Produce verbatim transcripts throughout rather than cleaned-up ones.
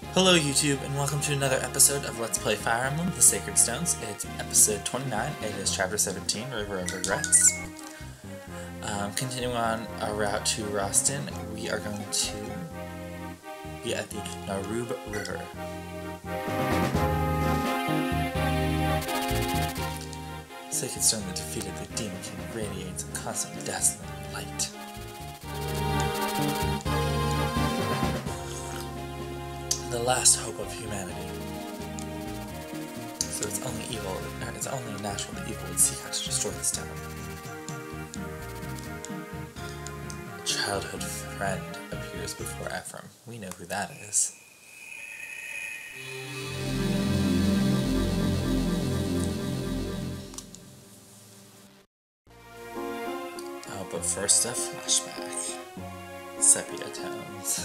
Hello YouTube, and welcome to another episode of Let's Play Fire Emblem, The Sacred Stones. It's episode twenty-nine, it is chapter seventeen, River of Regrets. Um, continuing on our route to Rausten, we are going to be at the Narub River. The Sacred Stone that defeated the Demon King radiates a constant dazzling light. The last hope of humanity. So it's only evil, or it's only natural that evil would seek out to destroy this town. A childhood friend appears before Ephraim. We know who that is. Oh, but first a flashback. Sepia tones.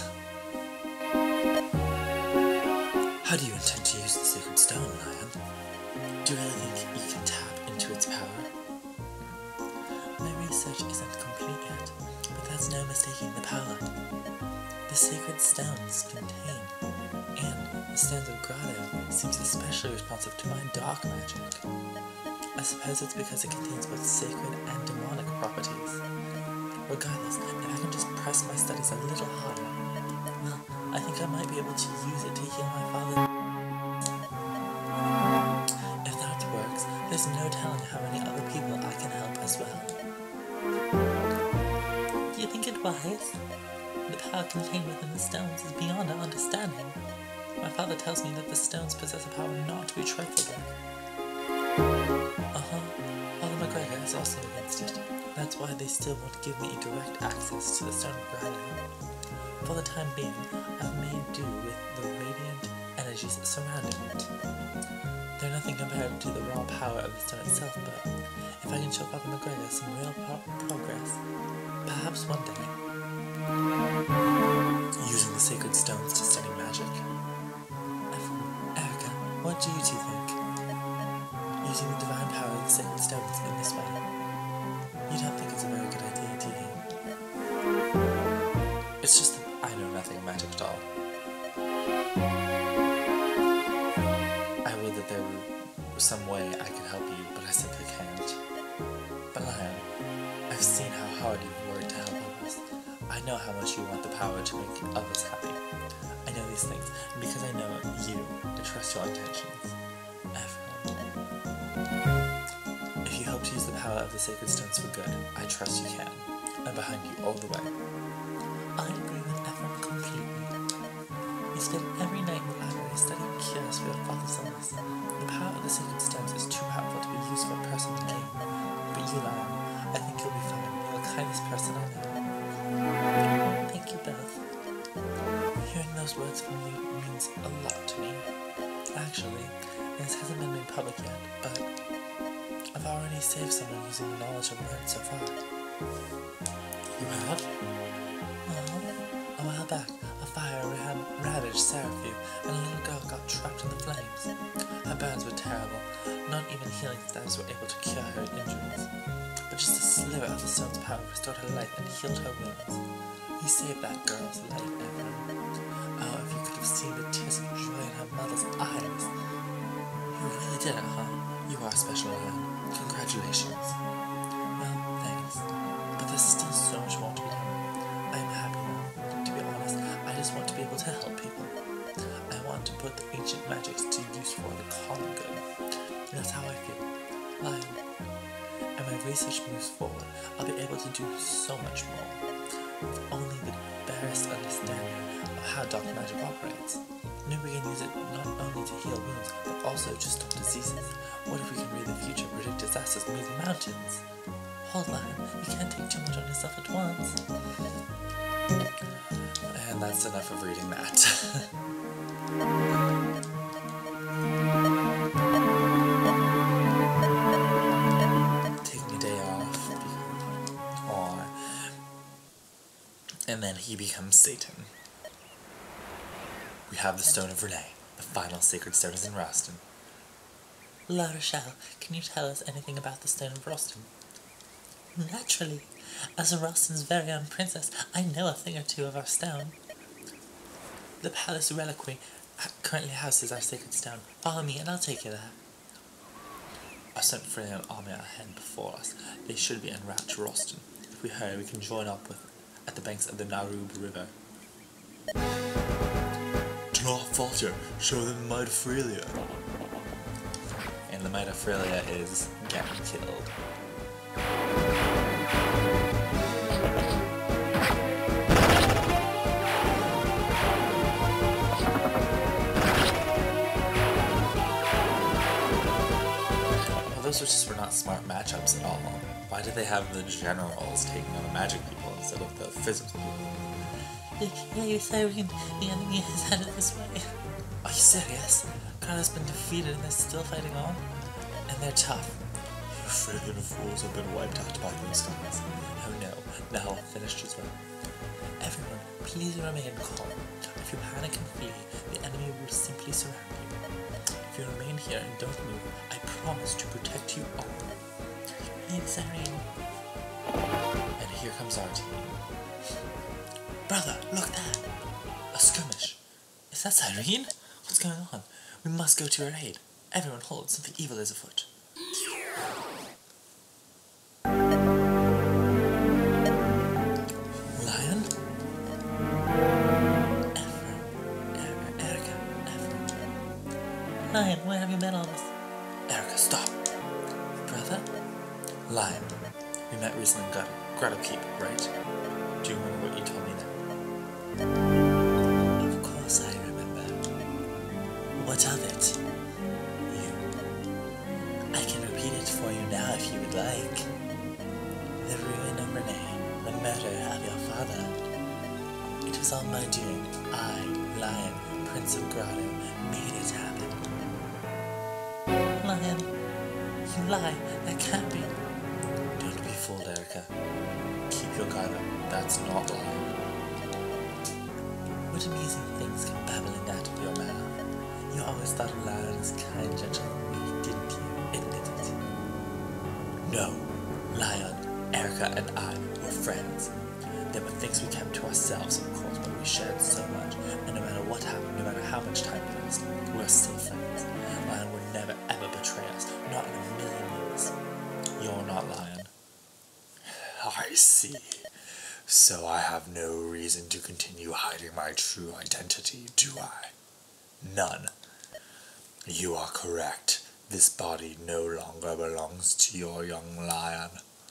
How do you intend to use the Sacred Stone, Lion? Do you really think you can tap into its power? My research isn't complete yet, but there's no mistaking the power. The Sacred Stones contain, and the Stones of Grado seems especially responsive to my dark magic. I suppose it's because it contains both sacred and demonic properties. Regardless, if I can just press my studies a little harder, well, I think I might be able to use it to heal my father. If that works, there's no telling how many other people I can help as well. Do you think it wise? The power contained within the stones is beyond our understanding. My father tells me that the stones possess a power not to be trifled with. Uh-huh. Father McGregor is also against it. That's why they still won't give me direct access to the Stone of Grado. For the time being, I've made do with the radiant energies surrounding it. They're nothing compared to the raw power of the stone itself, but if I can show Father McGregor some real pro progress, perhaps one day. Using the sacred stones to study magic. Eirika, what do you two think? Using the divine power of the sacred stones in this way. You don't think it's a very good idea, do you? It's just that I know nothing of magic at all. I would that there were some way I could help you, but I simply can't. But Lion, I've seen how hard you've worked to help others. I know how much you want the power to make others happy. I know these things, and because I know you, I trust your intentions. Ephraim. If you hope to use the power of the sacred stones for good, I trust you can. I'm behind you all the way. I agree with Ephraim completely. You spend every night in the library studying cures for your father's illness. The power of the sacred stones is too powerful to be used for personal gain. But you, Lion, I think you'll be fine. You're the kindest person I know. Thank you both. Hearing those words from you means a lot to me. Actually, this hasn't been made public yet, but I've already saved someone using the knowledge I've learned so far. You have? Well, a while back, a fire had ravaged Seraphim, and a little girl got trapped in the flames. Her burns were terrible. Not even healing staves were able to cure her injuries. But just a sliver of the stone's power restored her life and healed her wounds. You saved that girl's life, Evan. Oh, if you could have seen the tears of joy in her mother's eyes. You really did it, huh? You are special, Evan. Congratulations. Well, thanks. But there's still so much more to be done. I'm happy now. To be honest, I just want to be able to help people. I want to put the ancient magics to use for the common good. That's how I feel. Lion. And my research moves forward, I'll be able to do so much more. With only the barest understanding of how dark magic operates. Now we can use it not only to heal wounds, but also to stop diseases. What if we can read the future, predict disasters, move mountains? Hold Lion, you can't take too much on yourself at once. And that's enough of reading that. Taking a day off. Aww. And then he becomes Satan. We have the Stone of Renee. The final sacred stone is in Rausten. La Rochelle, can you tell us anything about the Stone of Rausten? Naturally. As a Rausten's very own princess, I know a thing or two of our stone. The palace reliquary currently houses our sacred stone. Follow me and I'll take you there. I sent Freya and Amelia ahead before us. They should be en route to Rausten. If we hurry, we can join up with at the banks of the Narub River. Do not falter. Show them the might of Freya. And the might of Freya is getting killed. Those are just were not smart matchups at all. Why did they have the generals taking on the magic people instead of the physical people? Yeah, you're Syrene. The enemy is headed this way. Are you serious? Grado's been defeated and they're still fighting on? And they're tough. You friggin' fools have been wiped out by those guys. Oh no, now all finished as well. Everyone, please remain calm. If you panic and flee, the enemy will simply surround you. If you remain here and don't move, I promise to protect you all. Hey, Syrene. And here comes our team. Brother, look there! A skirmish. Is that Syrene? What's going on? We must go to her aid. Everyone hold, something evil is afoot. Lion? Ephraim. Eirika. Ephraim. Lion, where have you been all this? Eirika, stop. Brother? Lion. We met recently in Grotto, Grotto Keep, right? Do you remember what you told me then? Of course I remember. What of it? You. I can repeat it for you now if you would like. The ruin of Renee, the murder of your father. It was all my doing. I, Lion, Prince of Grotto, made it happen. Lion, you lie. That can't be. Don't be fooled, Eirika. Keep your guard up. That's not lying. What amusing things come babbling out of your mouth. You always thought a lion was kind, gentle, and weak, didn't you? Admit it. No. Lion, Eirika, and I were friends. There were things we kept to ourselves, of course, but we shared so much, and no matter what happened, no matter how much time passed, we were still friends. Lion would never ever betray us, not in a million years. You're not Lion. I see. So I have no reason to continue hiding my true identity, do I? None. You are correct. This body no longer belongs to your young lion.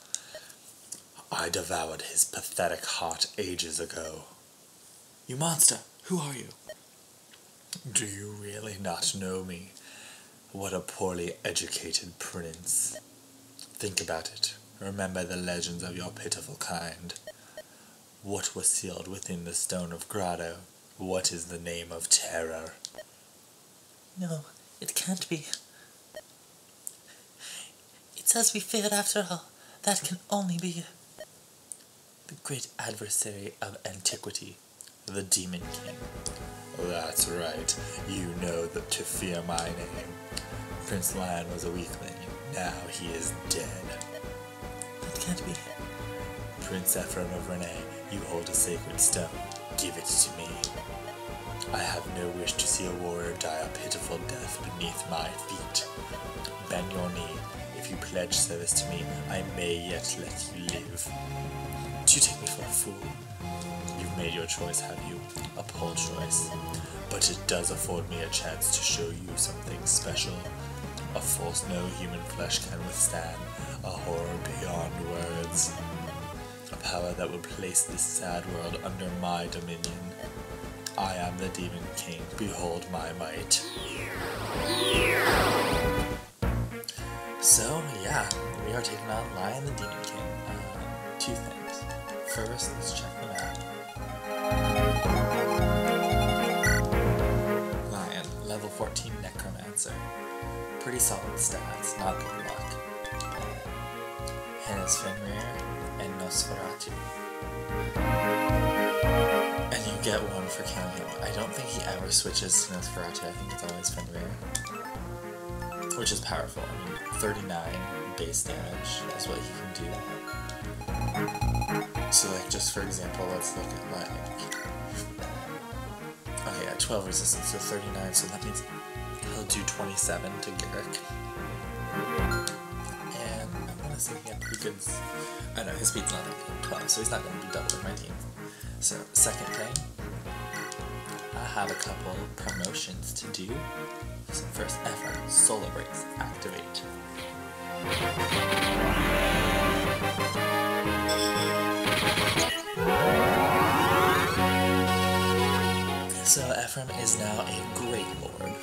I devoured his pathetic heart ages ago. You monster! Who are you? Do you really not know me? What a poorly educated prince. Think about it. Remember the legends of your pitiful kind. What was sealed within the stone of Grotto? What is the name of terror? No, it can't be. It's as we feared after all. That can only be the great adversary of antiquity, the Demon King. That's right. You know that to fear my name. Prince Lion was a weakling. Now he is dead. That can't be. Prince Ephraim of Renee, you hold a sacred stone. Give it to me. I have no wish to see a warrior die a pitiful death beneath my feet. Bend your knee. If you pledge service to me, I may yet let you live. Do you take me for a fool? You've made your choice, have you? A poor choice. But it does afford me a chance to show you something special. A force no human flesh can withstand. A horror beyond words. A power that will place this sad world under my dominion. I am the Demon King. Behold my might. So, yeah, we are taking on Lion the Demon King. Uh, two things. First, let's check the map. Lion, level fourteen Necromancer. Pretty solid stats, not good luck. Uh, Henna's Fenrir and Nosferatu. And you get one for killing him. I don't think he ever switches to Nosferatu. I think it's always Fenrir. Which is powerful. I mean, thirty-nine base damage is what he can do. So, like, just for example, let's look at, like... Okay, yeah, twelve resistance, so thirty-nine, so that means he'll do twenty-seven to Gerik. And I'm gonna say he had pretty good. I know his speed's not that good, twelve, so he's not gonna be double with my team. So, second thing, I have a couple promotions to do. So first, Ephraim, Solar Breaks, activate. So Ephraim is now a Great Lord.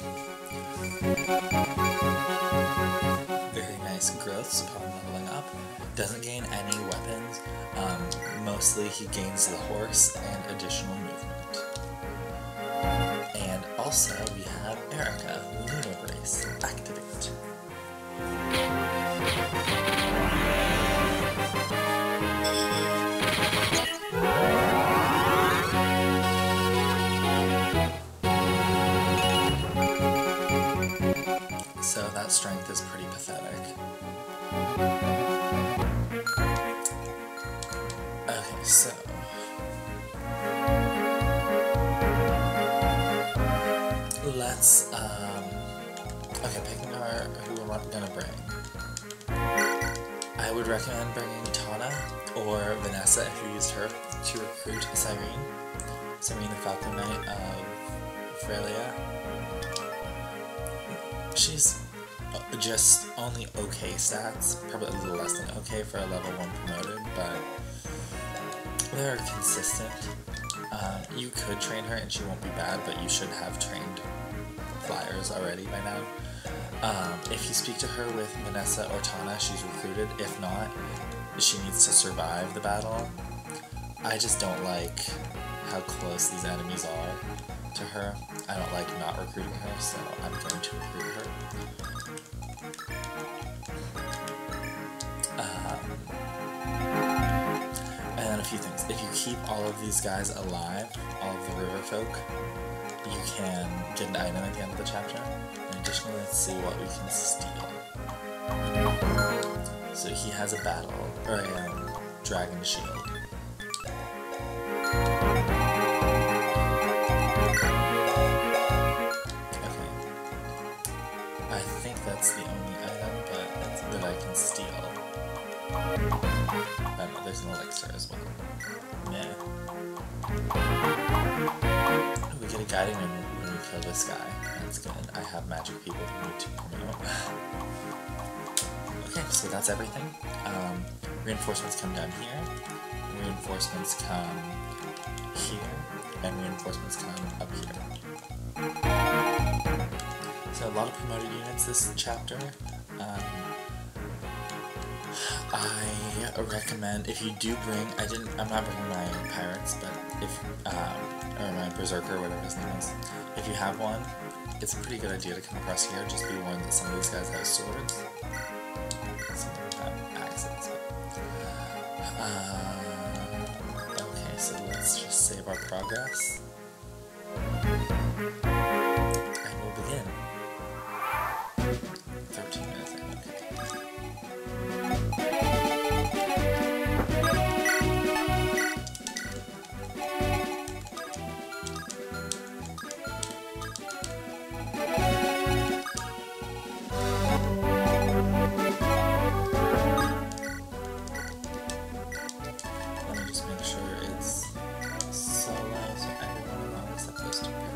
Very nice growths upon leveling up. Doesn't gain any weapons. Um, mostly he gains the horse and additional movement. And also we have Eirika, Lunar Brace, activate. So that strength is pretty pathetic. Okay, so let's um okay, picking our who we're gonna bring. I would recommend bringing Tana or Vanessa if you used her to recruit Syrene. Syrene, the Falcoknight of Frelia. She's just only okay stats, probably a little less than okay for a level one promoted, but they're consistent. Um, you could train her and she won't be bad, but you should have trained flyers already by now. Um, if you speak to her with Vanessa or Tana, she's recruited. If not, she needs to survive the battle. I just don't like how close these enemies are to her. I don't like not recruiting her, so I'm going to recruit her. Um, and then a few things. If you keep all of these guys alive, all of the river folk, you can get an item at the end of the chapter. And additionally, let's see what we can steal. So he has a battle, or a um, dragon shield. That's the only item, but that's, that I can steal. I don't know, there's an elixir as well. Yeah. We get a guiding when, when we kill this guy. That's good. I have magic people who need to promote. Okay, so that's everything. Um, reinforcements come down here. Reinforcements come here. And reinforcements come up here. So a lot of promoted units this chapter. Um, I recommend if you do bring. I didn't. I'm not bringing my pirates, but if um, or my berserker, whatever his name is. If you have one, it's a pretty good idea to come across here. Just be warned that some of these guys have swords. Some of them have axes. Uh, okay, so let's just save our progress, and we'll begin. thirteen minutes, okay. Let me just make sure it's solo so everyone along except those two people.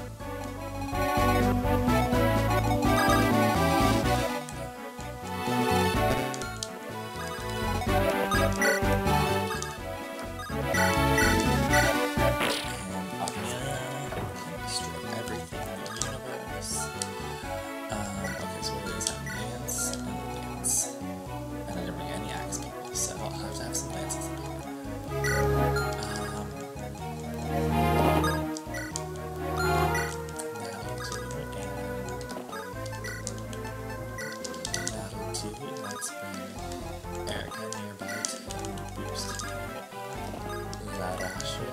Let's bring Eirika nearby to boost Natasha.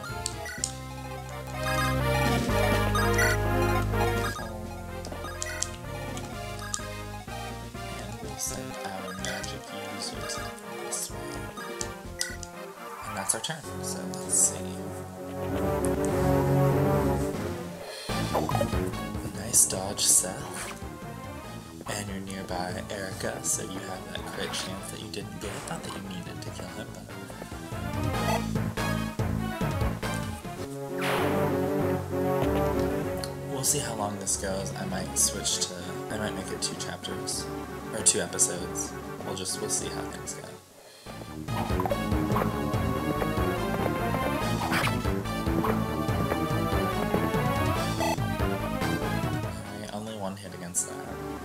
And we'll send our magic users this way. And that's our turn, so let's see. Nice dodge, Seth. And you're nearby Eirika, so you have that crit chance that you didn't get. Not that you needed to kill him, but... We'll see how long this goes. I might switch to... I might make it two chapters. Or two episodes. We'll just... we'll see how things go. Alright, only one hit against that.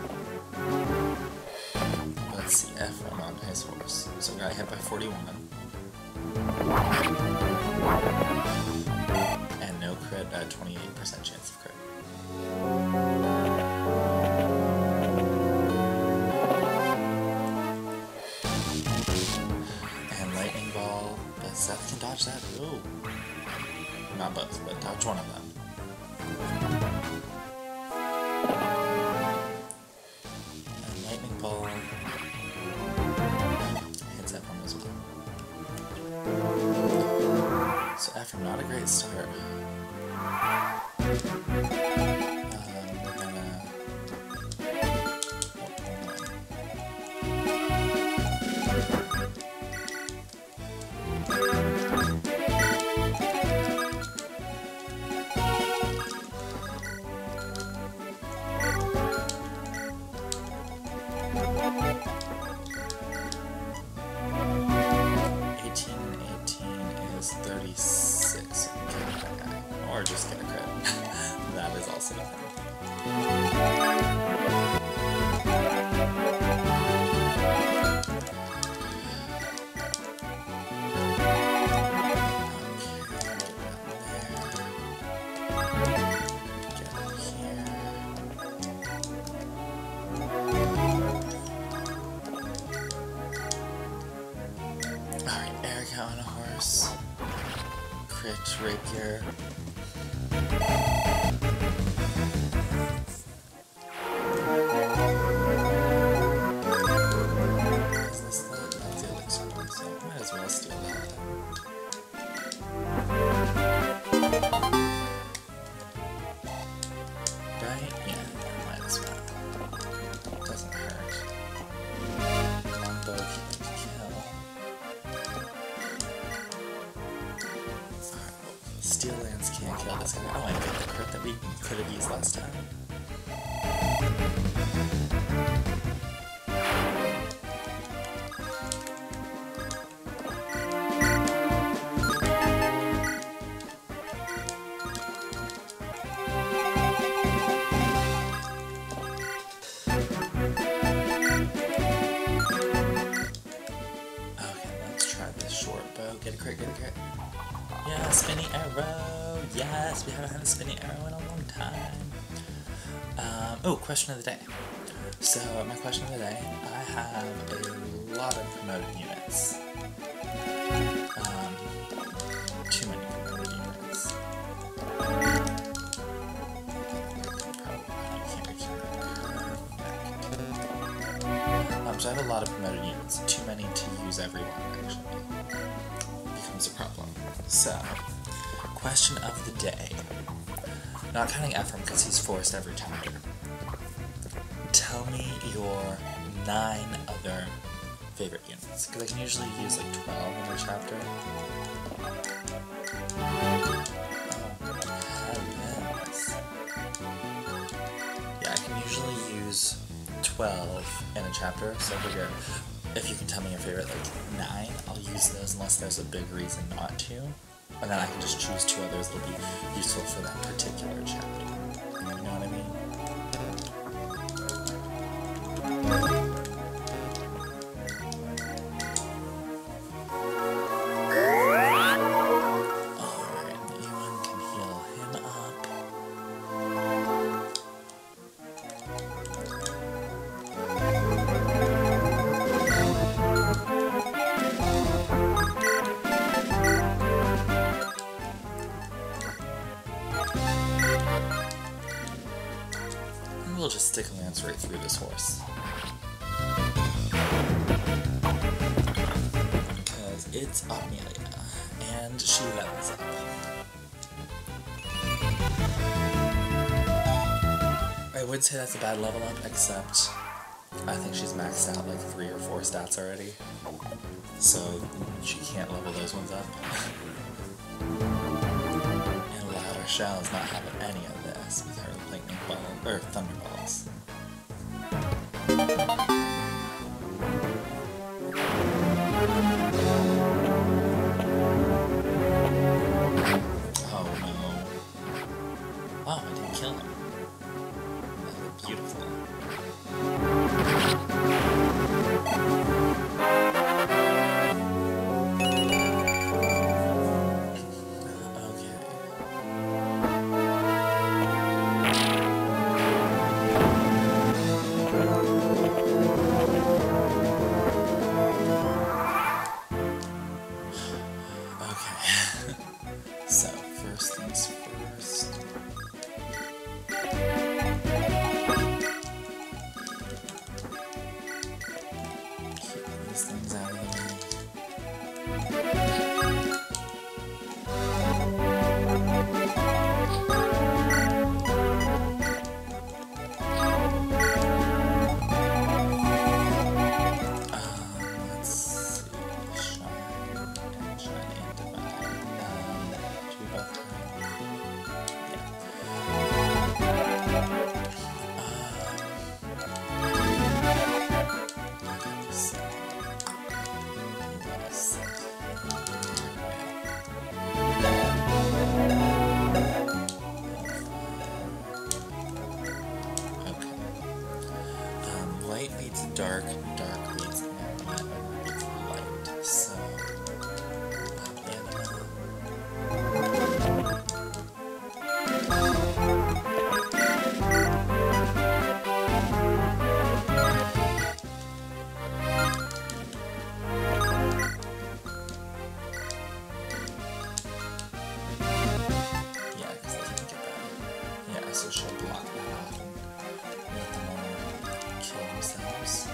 Let's see, Ephraim on his horse. So we got hit by forty-one. And no crit, uh, twenty-eight percent chance of crit. And lightning ball, but Seth can dodge that. Ooh. Not both, but dodge one of them. And lightning ball hits Ephraim as well. So Ephraim, not a great start. Um, we're gonna... eighteen and eighteen is thirty-six. Okay, or just get a crit. That is also a thing. Alright, Eirika on a horse. Crit, rapier. Is this the... that's the elixir one, so might as well steal that. Right? Yeah, might as well. Doesn't hurt. Longbow can't kill. Steel Lance can't kill this guy. Oh, I get the crit that we could have used last time. Okay, let's try this short bow. Get a crit, get a crit. Yeah, spinny arrow! Yes, we haven't had a spinny arrow in a long time. Um, oh, question of the day. So, my question of the day, I have a lot of promoted units. Um, too many promoted units. Um, so I have a lot of promoted units. Too many to use everyone, actually. Becomes a problem. So, question of the day. Not counting Ephraim because he's forced every chapter. Tell me your nine other favorite units. Because I can usually use like twelve in a chapter. Oh, heavens. Yeah, I can usually use twelve in a chapter, so I figure if you can tell me your favorite like nine, I'll use those unless there's a big reason not to. And then I can just choose two others that'll be useful for that particular chapter. You know what I mean? Alright, Ewan can heal him up. We'll just stick a lance right through this horse. Because it's Amelia, and she levels up. wouldn't say that's a bad level up, except I think she's maxed out like three or four stats already. So she can't level those ones up. And Louder Shell is not having any of this with her lightning ball or thunderballs. Oh no. Oh, I didn't kill him. That was beautiful. Dark, dark leads Emblem leads light, so yeah, because I didn't get that. Yeah, so she'll block that off and let them all kill themselves.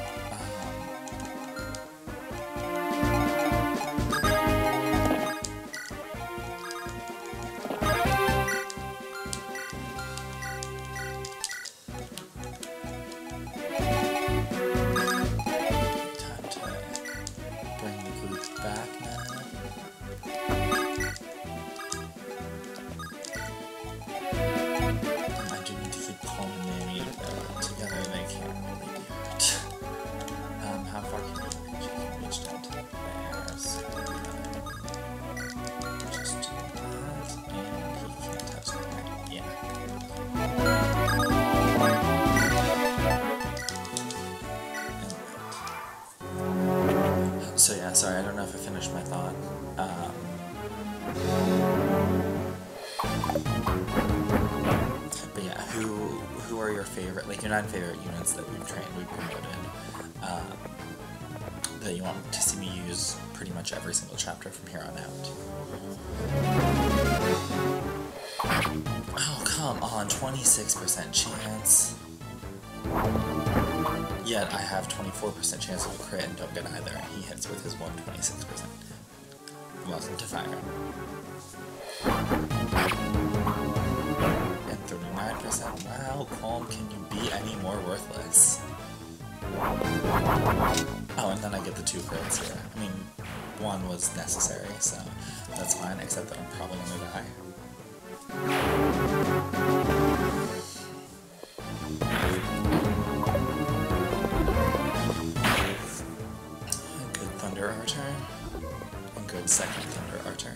So yeah, sorry, I don't know if I finished my thought. Um, but yeah, who who are your favorite, like your nine favorite units that we've trained, we've promoted, um, that you want to see me use pretty much every single chapter from here on out? Oh, come on, twenty-six percent chance. Yet I have twenty-four percent chance of a crit and don't get either, and he hits with his one hundred twenty-six percent. Welcome to fire. And thirty-nine percent. Wow, Colm, can you be any more worthless? Oh, and then I get the two crits here. I mean, one was necessary, so that's fine, except that I'm probably gonna die. Good Thunder Artur. And good second Thunder Artur.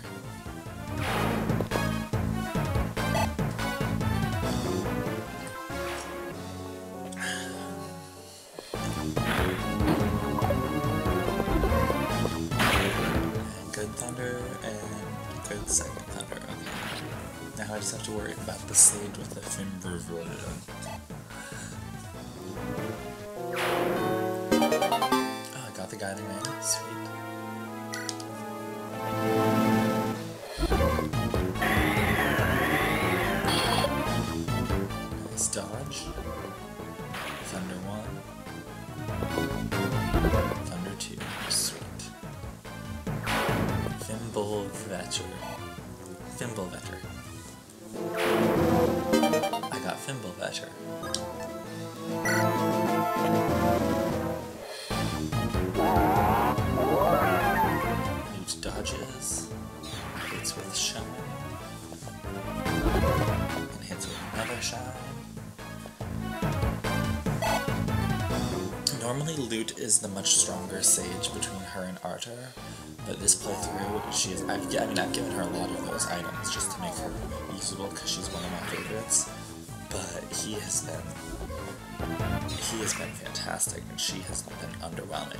And good Thunder and good second Thunder. Okay. Now I just have to worry about the sage with the Fimbruvula. Oh, I got the Guiding Ray. Sweet. Nice dodge. Thunder one. Thunder two. Sweet. Fimble Vetter. Fimble Vetter. I got Fimble Vetter. shine. Normally Lute is the much stronger sage between her and Artur, but this playthrough, she is, I've, I mean, I've given her a lot of those items just to make her usable because she's one of my favorites, but he has been, he has been fantastic and she has been underwhelming.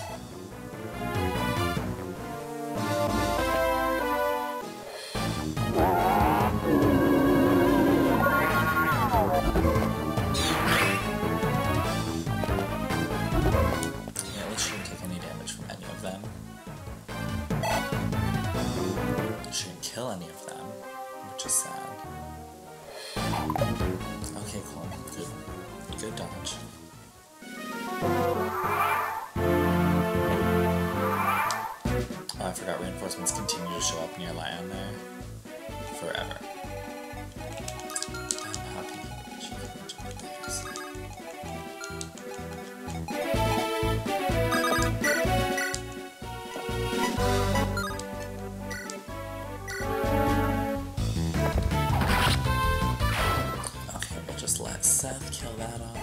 Kill any of them, which is sad. Okay, Colm, good, good dodge. Oh, I forgot reinforcements continue to show up near land there forever. I'm happy she didn't jump theirs. Let Seth kill that off.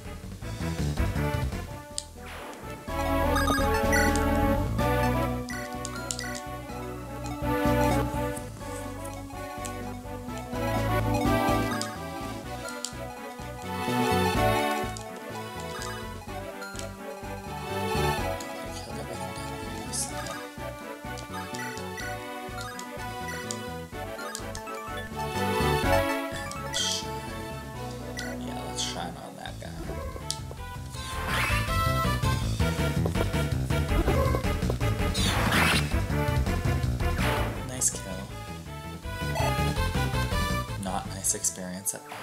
Experience at all.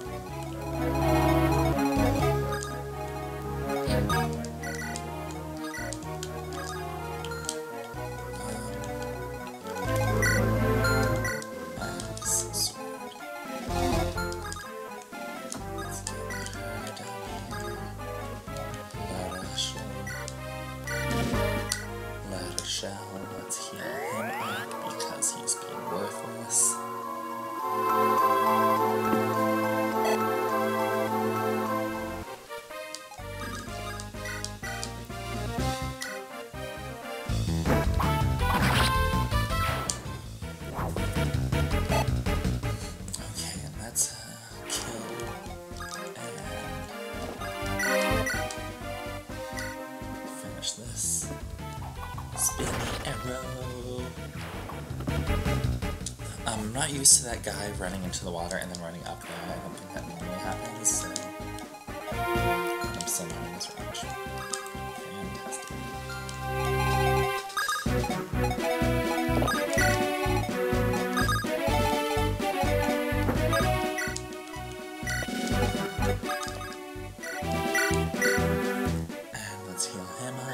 Let's heal him up because he's been worthless. I'm not used to that guy running into the water and then running up there. I don't think that normally happens, so I'm still learning this range. Fantastic. And let's heal him up.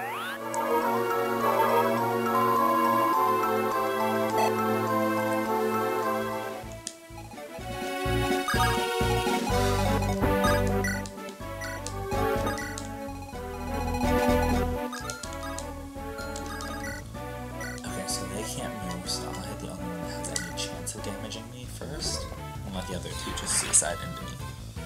The other two just suicide into me.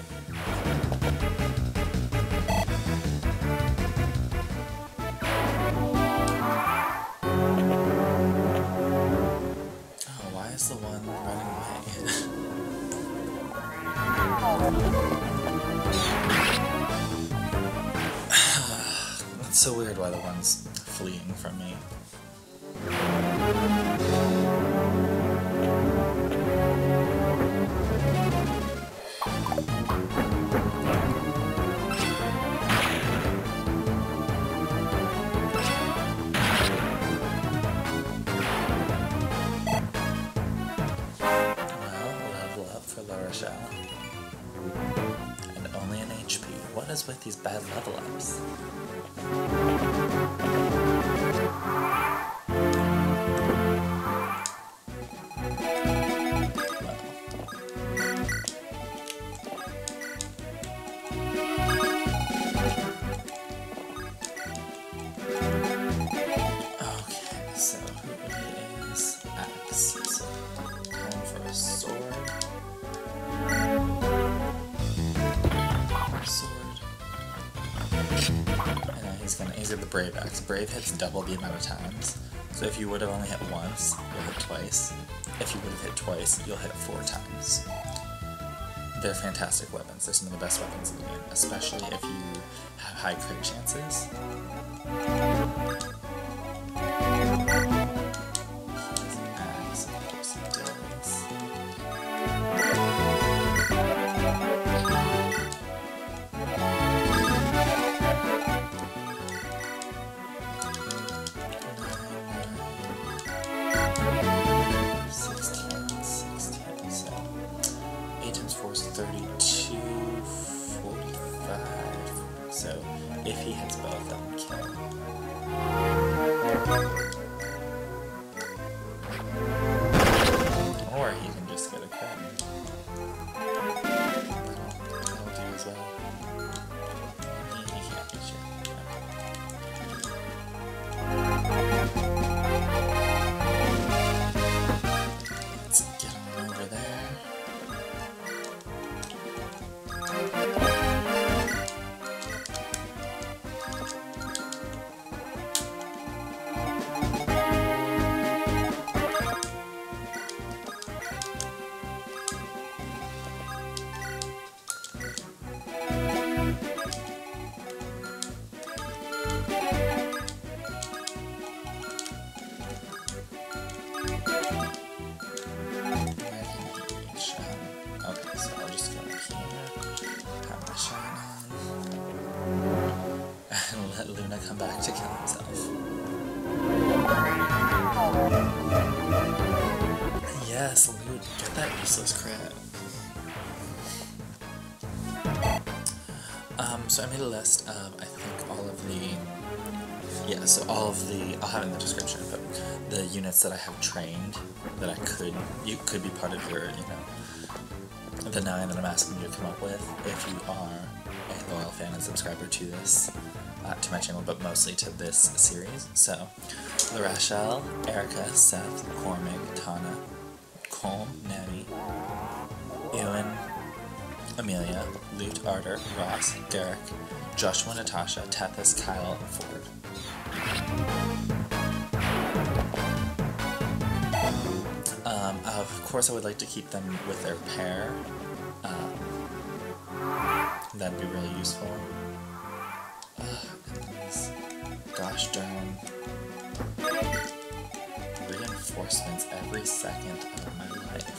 Oh, why is the one running away? It's so weird why the one's fleeing from me. And only an H P. What is with these bad level ups? Okay, so who is Axe? So time for a sword. he's gonna he's got the Brave Axe. Brave hits double the amount of times. So if you would have only hit once, you'll hit twice. If you would have hit twice, you'll hit four times. They're fantastic weapons. They're some of the best weapons in the game, especially if you have high crit chances. Axe, of course he does. sixteen, sixteen, so eight times four is thirty-two, forty-five. So if he hits both, that would kill. Or he can just get a crit. That'll, that'll do as well. He, he can't reach it. Let's get him over there. Come back to kill himself. Yes, Lute, get that useless crit. Um, so I made a list of, I think, all of the, yeah, so all of the, I'll have it in the description, but the units that I have trained, that I could, you could be part of your, you know, the nine that I'm asking you to come up with, if you are a loyal fan and subscriber to this. Uh, to my channel, but mostly to this series. So, Rausten, Eirika, Seth, Cormag, Tana, Colm, Neimi, Ewan, Amelia, Lute, Artur, Rausten, Gerik, Joshua, Natasha, Tethys, Kyle, and Forde. Um, of course, I would like to keep them with their pair. Um, that'd be really useful. Uh, and these gosh darn reinforcements every second of my life.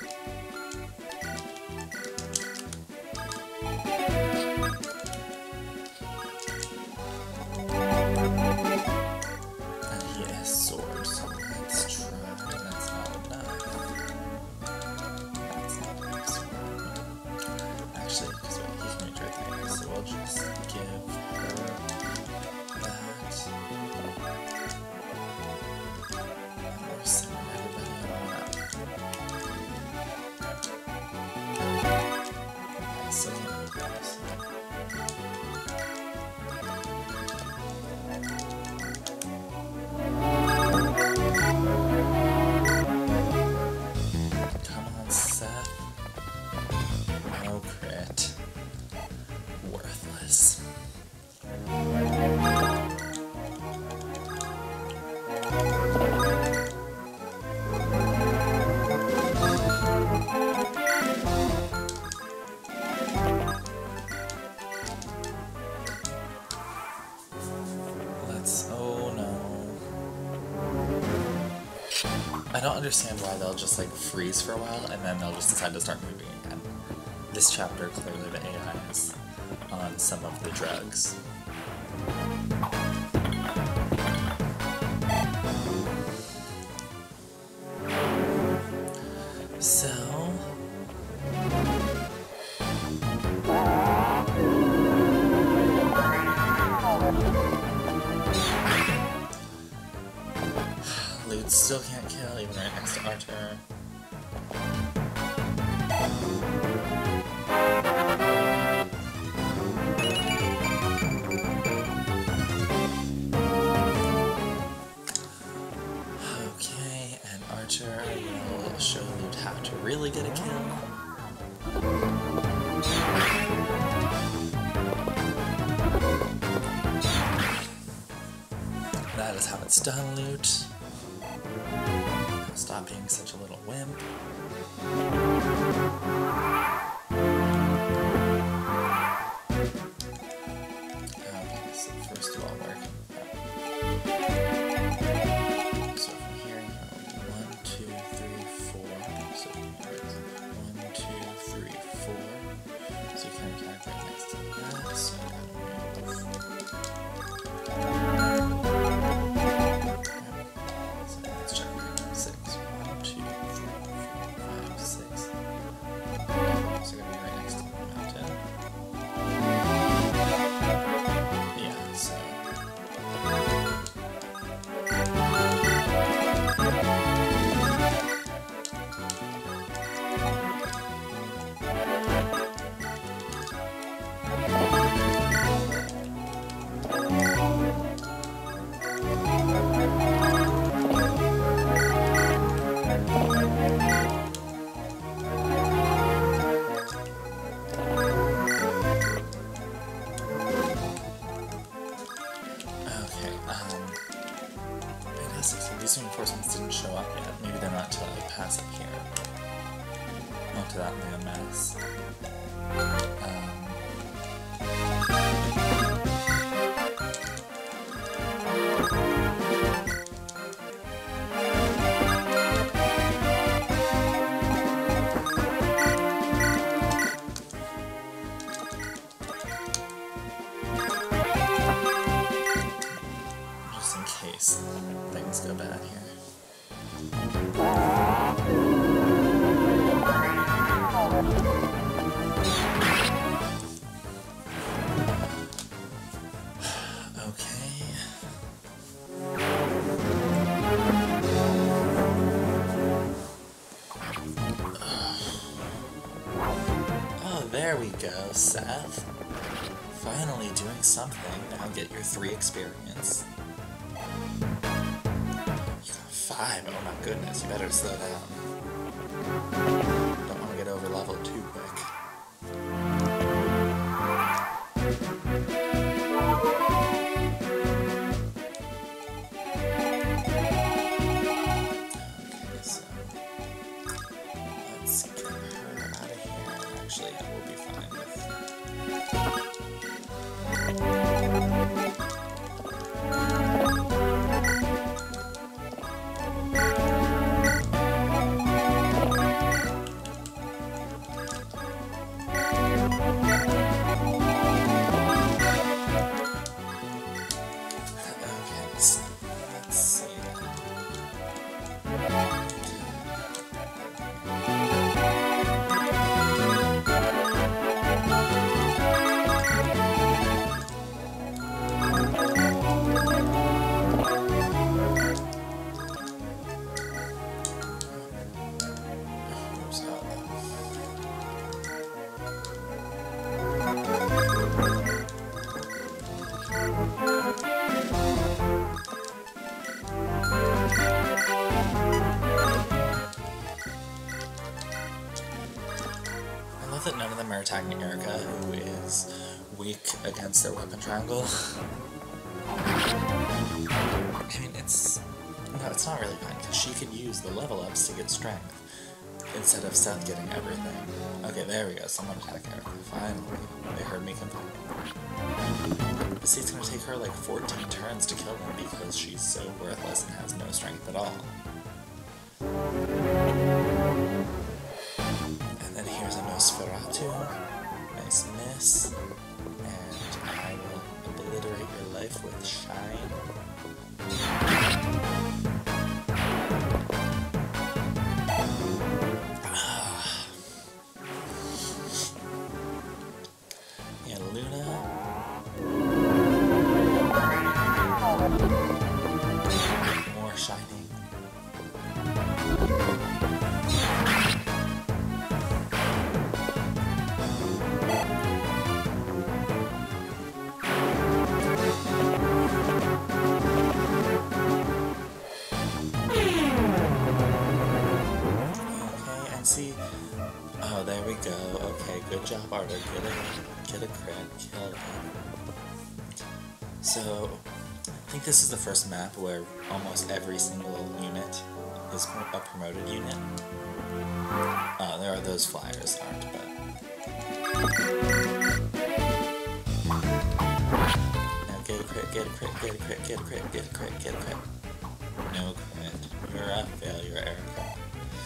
And he has swords, so let's try. That's not enough. That's not enough sword. Actually, because he can reach right there, so we'll just give Come on, Seth. No crit. Worthless. I don't understand why they'll just like freeze for a while and then they'll just decide to start moving again. This chapter, clearly the A I is on some of the drugs. So... Lute still can't kill, even right next to Artur. Okay, and Artur will show Lute how to really get a kill. That's how it's done, Lute. Stop being such a little wimp. Okay, so first of all, where can we So from here, you go one, two, three, four. So one, two, three, four. So you can connect right next to that. So I gotta move. So let's check here. Six. One, two, three, four, five, six. So I gotta be right next to the mountain. Yeah, so. These reinforcements didn't show up yet. Maybe they're not until I pass up here. Not to that land mass. Um, just in case things go bad here. There we go, Seth. Finally doing something. Now get your three experience. You got five. Oh my goodness, you better slow down. Don't want to get over leveled too quick. That none of them are attacking Eirika, who is weak against their weapon triangle. I mean, it's... no, it's not really fine, because she could use the level ups to get strength, instead of Seth getting everything. Okay, there we go, someone attack Eirika. Finally. They heard me complain. But see, it's gonna take her like fourteen turns to kill them, because she's so worthless and has no strength at all. And here's a Nosferatu, nice miss, and I will obliterate your life with shine. Ah. And Luna. More shining. Oh, there we go. Okay, good job, Artur. Get a, get a crit. Kill him. So, I think this is the first map where almost every single unit is a promoted unit. Uh, there are those flyers aren't, but... Now get a crit, get a crit, get a crit, get a crit, get a crit, get a crit. No crit. You're a failure, Eirika.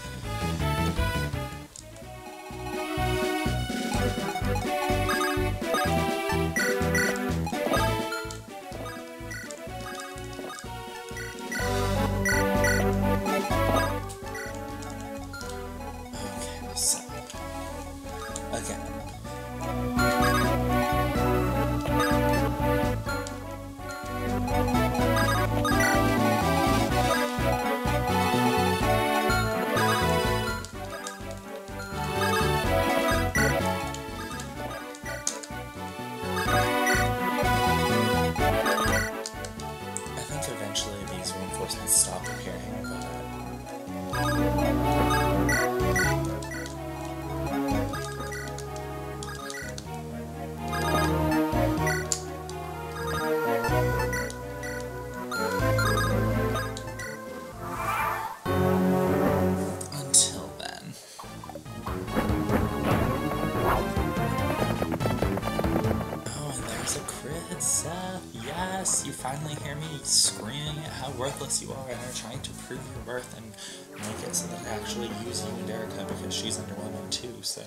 You are, and are trying to prove your worth and make it so that I actually use you and Eirika because she's underwhelming too, so...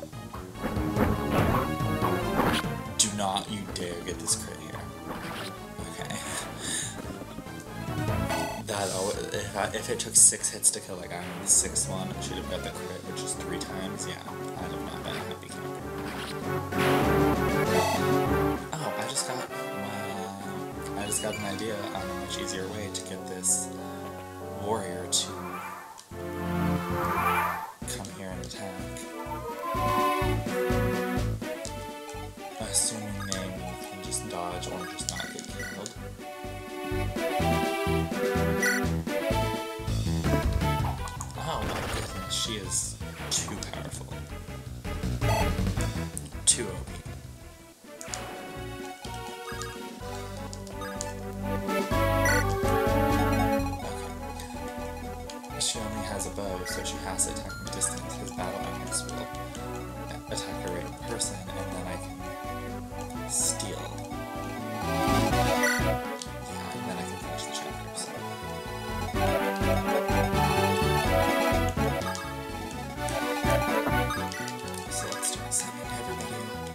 Do not you dare get this crit here. Okay. That always, if, I, if it took six hits to kill like I'm the sixth one, I should have got the crit, which is three times, yeah, I'd have not been a happy camper. Oh, I just got... I just got an idea on a much easier way to get this warrior to come here and attack. Assuming Neimi can just dodge or just not get killed. Oh my goodness, she is too powerful. Too O P. So she has to attack from a distance. His battle axe will attack her right in person, and then I can steal. Yeah, and then I can finish the chapter, so... So let's start sending everybody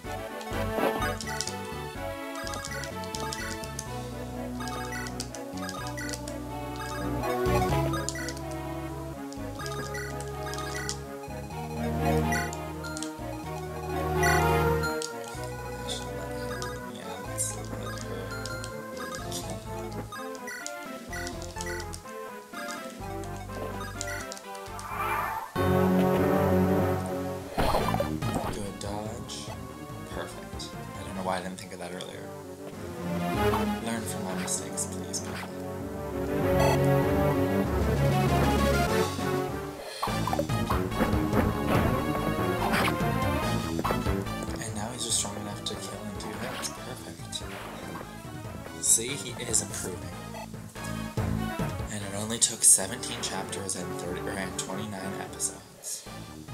I didn't think of that earlier. Learn from my mistakes, please, people. And now he's just strong enough to kill and do that. It's perfect. See, he is improving. And it only took seventeen chapters and thirty or and twenty-nine episodes.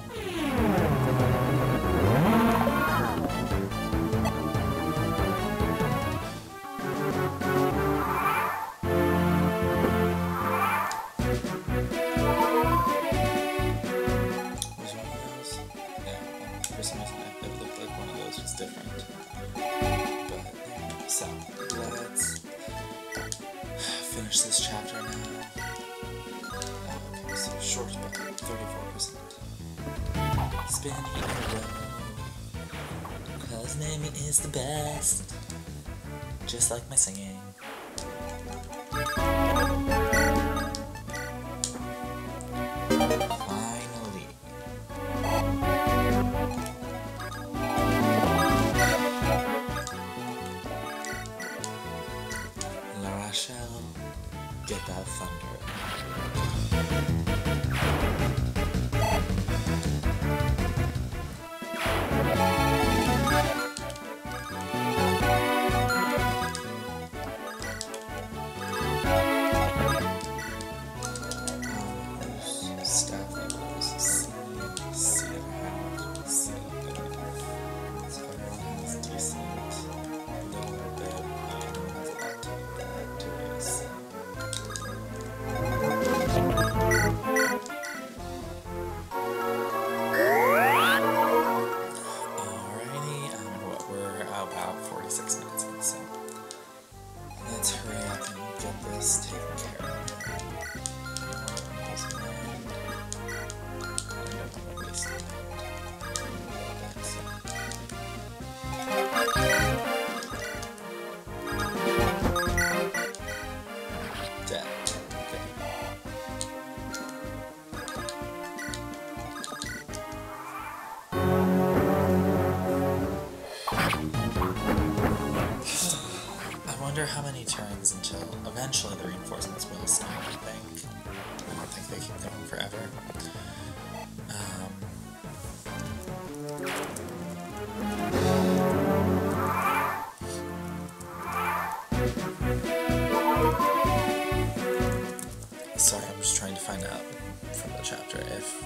Neimi is the best, just like my singing. Finally. La Rochelle, get that thunder. wonder how many turns until eventually the reinforcements will stop, I think. I don't think they keep going forever. Um, sorry, I'm just trying to find out from the chapter if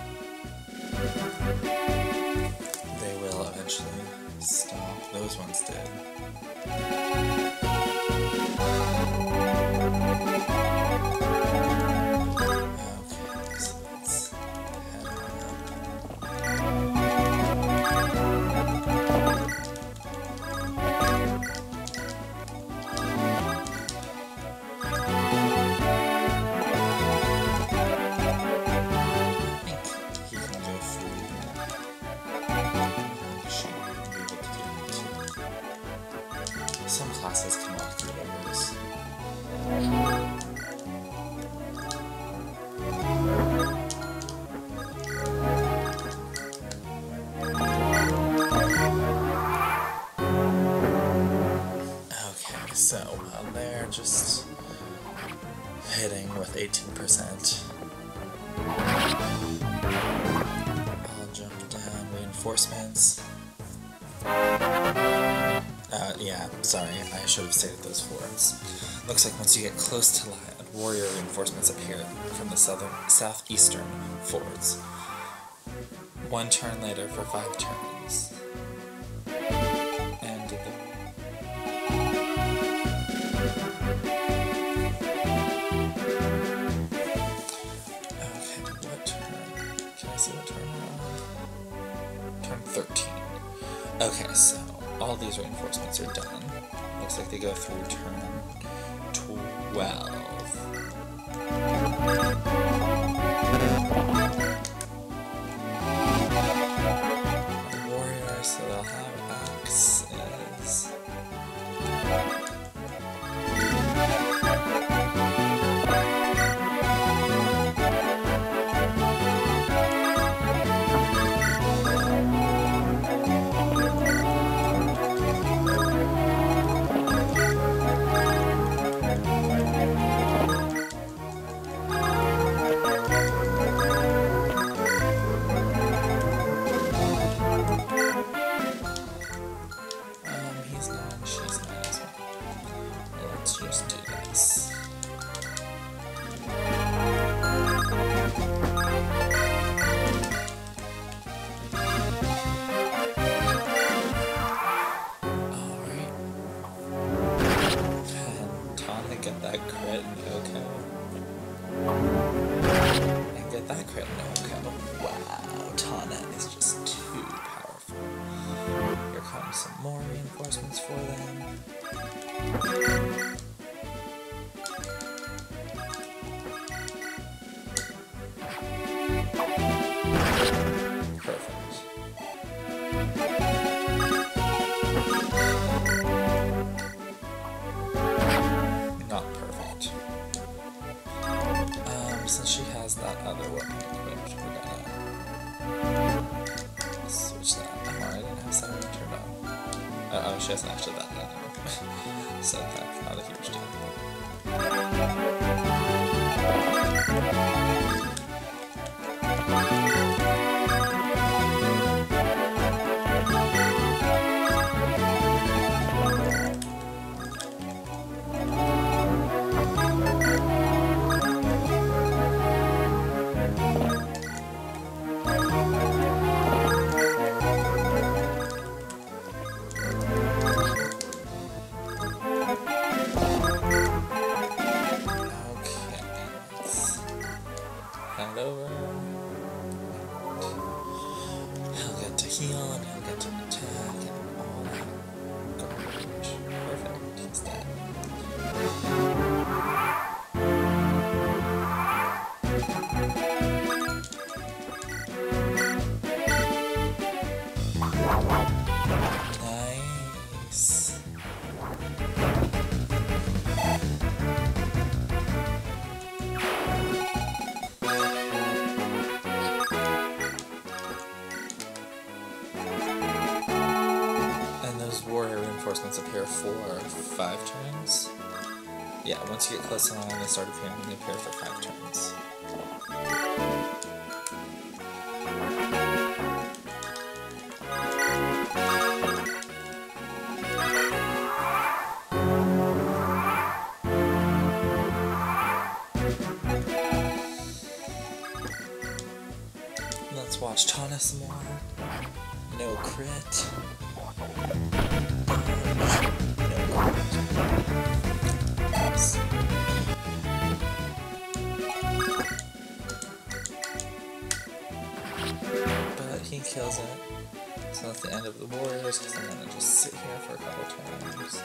they will eventually stop. Those ones did. Some classes can walk through those. Okay, so while they're just hitting with eighteen percent, I'll jump down reinforcements. Uh, yeah, sorry, I should have stated those fords. Looks like once you get close to land, warrior reinforcements appear from the southern, southeastern fords. One turn later for five turns. And the... Okay, what turn? Can I see what turn we're on? Turn thirteen. Okay, so all these reinforcements are done. Looks like they go through turn twelve. The warrior, so they'll have axes. That crit, no, wow, Tana is just too powerful. Here comes some more reinforcements for them. Perfect. Not perfect. Um, since she has that other weapon equipped, we're gonna switch that. Oh, I didn't have Syrene turned on. Uh oh, she hasn't actually that anyway. So that's not a huge deal. Appear for five turns. Yeah, once you get close to the line, they start appearing. They appear for five turns. Let's watch Tana some more. No crit. No crit. Oops. But he kills it. So that's the end of the warriors, because I'm gonna just sit here for a couple turns.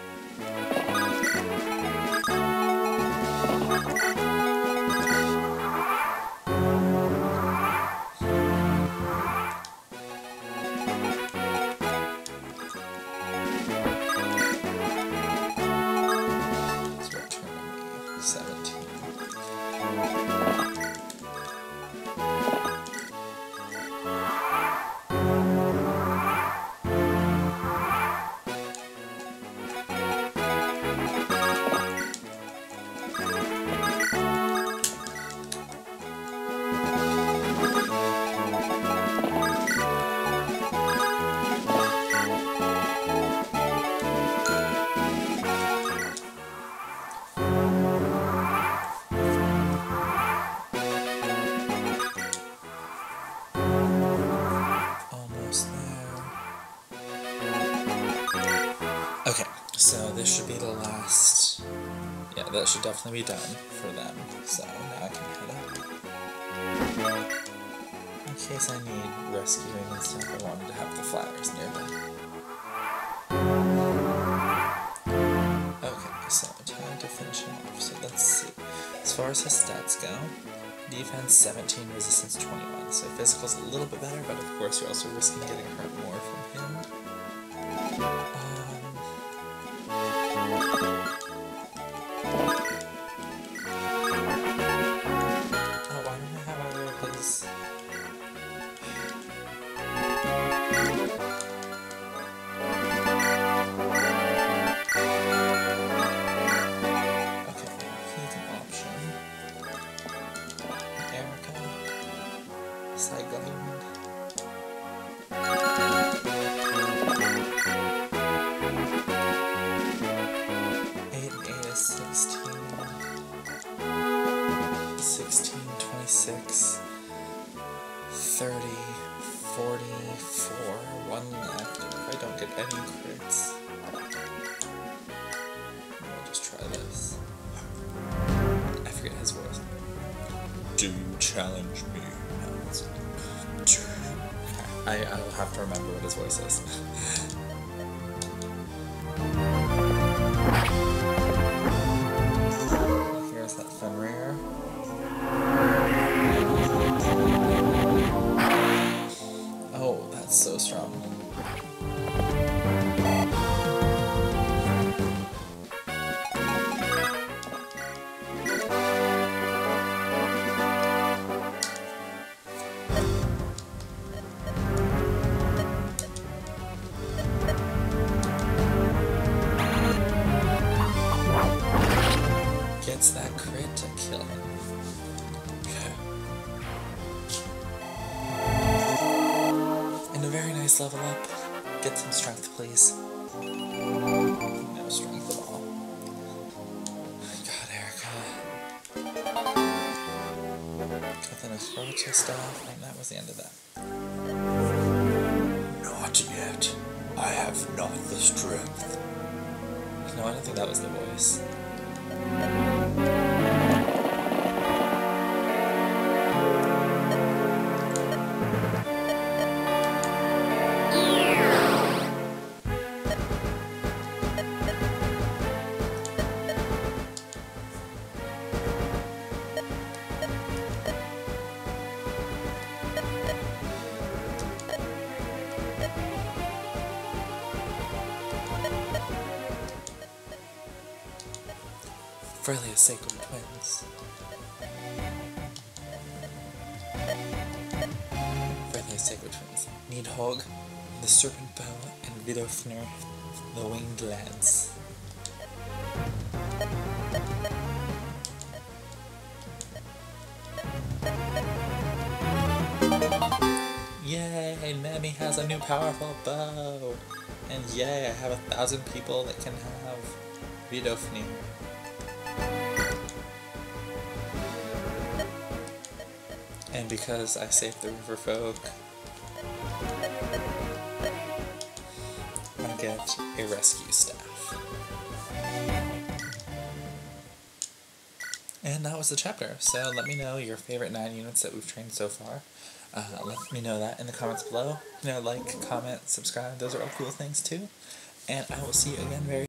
Okay, so this should be the last, yeah, that should definitely be done for them, so now I can head up. In case I need rescuing and stuff, I wanted to have the flowers nearby. Okay, so time to finish him off, so let's see. As far as his stats go, defense seventeen, resistance twenty-one, so physical's a little bit better, but of course you're also risking getting hurt more from him. thirty, forty-four, one left. If I don't get any crits, I'll just try this. I forget his voice. Do you challenge me? No, it's I, I will have to remember what his voice is. Here's that Fenrir. Oh, that's so strong. Gets that crit to kill him. Okay. And a very nice level up. Get some strength, please. No strength at all. God, Eirika. Got the necrotic stuff, and that was the end of that. Not yet. I have not the strength. No, I don't think that was the voice. Fairly sacred twins. Fairly sacred twins. Nidhogg, the serpent bow, and Vidofnir, the winged lance. army has a new powerful bow. And yay, I have a thousand people that can have Vidofni. And because I saved the river folk, I get a rescue staff. And that was the chapter. So let me know your favorite nine units that we've trained so far. Uh, let me know that in the comments below. You know, like, comment, subscribe. Those are all cool things too. And I will see you again very